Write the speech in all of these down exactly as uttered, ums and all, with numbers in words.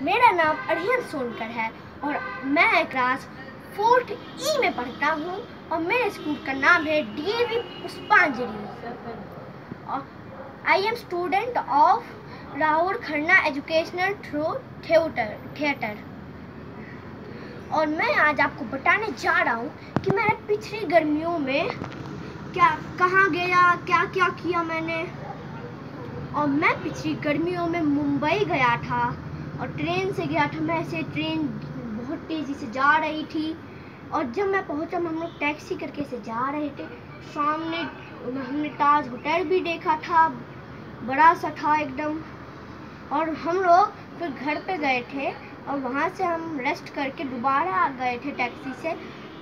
मेरा नाम अरिहंत सोनकर है और मैं क्लास फोर्थ ई में पढ़ता हूँ और मेरे स्कूल का नाम है DAV Pushpanjali. I am student of Rahul Khanna educational through theatre theatre और मैं आज आपको बताने जा रहा हूँ कि मैंने पिछली गर्मियों में क्या कहाँ गया, क्या क्या किया मैंने। और मैं पिछली गर्मियों में मुंबई गया था और ट्रेन से गया था। मैं ऐसे ट्रेन बहुत तेज़ी से जा रही थी और जब मैं पहुंचा, हम लोग टैक्सी करके से जा रहे थे। सामने हमने ताज होटल भी देखा था, बड़ा सा था एकदम। और हम लोग फिर घर पे गए थे और वहाँ से हम रेस्ट करके दोबारा आ गए थे टैक्सी से।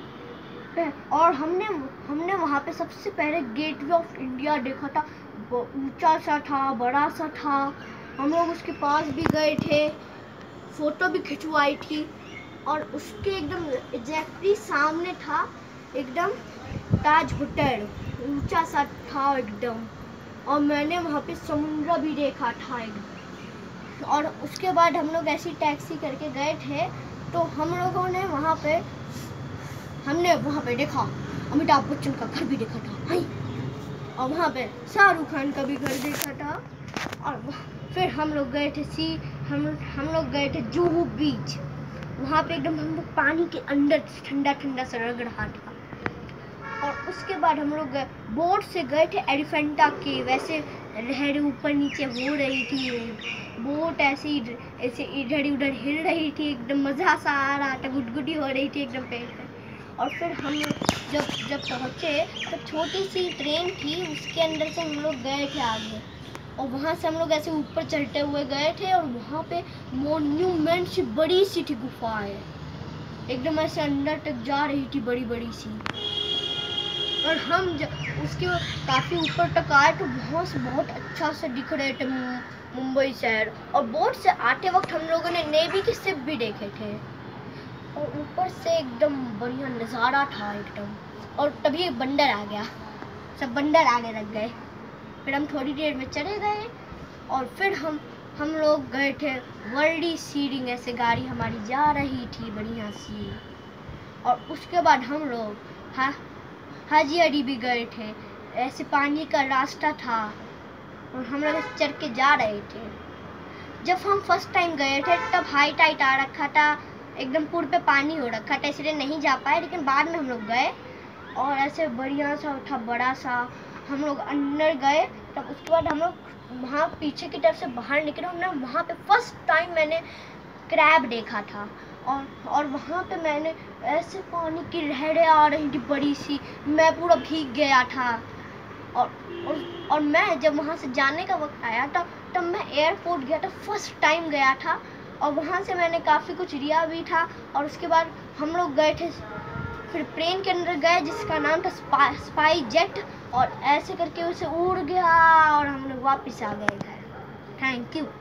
और हमने हमने वहाँ पे सबसे पहले गेटवे ऑफ इंडिया देखा था। ऊंचा सा था, बड़ा सा था। हम लोग उसके पास भी गए थे, फोटो भी खिंचवाई थी। और उसके एकदम एग्जैक्टली सामने था एकदम ताज होटल, ऊंचा सा था एकदम। और मैंने वहाँ पे समुद्र भी देखा था एकदम। और उसके बाद हम लोग ऐसी टैक्सी करके गए थे तो हम लोगों ने वहाँ पे हमने वहाँ पे देखा अमिताभ बच्चन का घर भी देखा था। और वहाँ पे शाहरुख खान का भी घर देखा था। और फिर हम लोग गए थे सी हम हम लोग गए थे जुहू बीच। वहाँ पे एकदम हम लोग पानी के अंदर ठंडा ठंडा सा लग रहा था। और उसके बाद हम लोग बोट से गए थे एलिफेंटा के। वैसे लहरें ऊपर नीचे हो रही थी, बोट ऐसे ही ऐसे इधर उधर हिल रही थी, एकदम मज़ा सा आ रहा था, गुदगुदी हो रही थी एकदम पेड़ पे। और फिर हम जब जब पहुँचे तो छोटी सी ट्रेन थी, उसके अंदर से हम लोग गए थे आगे। और वहाँ से हम लोग ऐसे ऊपर चढ़ते हुए गए थे और वहाँ पे मॉन्यूमेंट सी बड़ी सी थी गुफाएं, एकदम ऐसे अंदर तक जा रही थी, बड़ी बड़ी सी। और हम जब उसके काफ़ी ऊपर तक आए तो बहुत बहुत अच्छा से दिख रहे थे मुंबई शहर। और बोट से आते वक्त हम लोगों ने नेवी के शिप भी देखे थे और ऊपर से एकदम बढ़िया नज़ारा था एकदम। और तभी एक बंदर आ गया, सब बंदर आने लग गए। फिर हम थोड़ी देर में चले गए और फिर हम हम लोग गए थे वर्ल्डी सीडिंग। ऐसे गाड़ी हमारी जा रही थी बढ़िया सी। और उसके बाद हम लोग हाँ हाजी अली भी गए थे। ऐसे पानी का रास्ता था और हम लोग चढ़ के जा रहे थे। जब हम फर्स्ट टाइम गए थे तब हाई टाइट आ रखा था, एकदम पुल पे पानी हो रखा था, इसलिए नहीं जा पाए। लेकिन बाद में हम लोग गए और ऐसे बढ़िया सा था, बड़ा सा। हम लोग अंदर गए, तब उसके बाद हम लोग वहाँ पीछे की तरफ से बाहर निकले। हमने वहाँ पे फर्स्ट टाइम मैंने क्रैब देखा था। और और वहाँ पे मैंने ऐसे पानी की लहरें आ रही थी बड़ी सी, मैं पूरा भीग गया था। और और, और मैं जब वहाँ से जाने का वक्त आया तब तब मैं एयरपोर्ट गया था, फर्स्ट टाइम गया था। और वहाँ से मैंने काफ़ी कुछ लिया भी था। और उसके बाद हम लोग गए थे फिर प्लेन के अंदर गए जिसका नाम था स्पा, स्पाई जेट। और ऐसे करके उसे उड़ गया और हम लोग वापस आ गए घर। Thank you.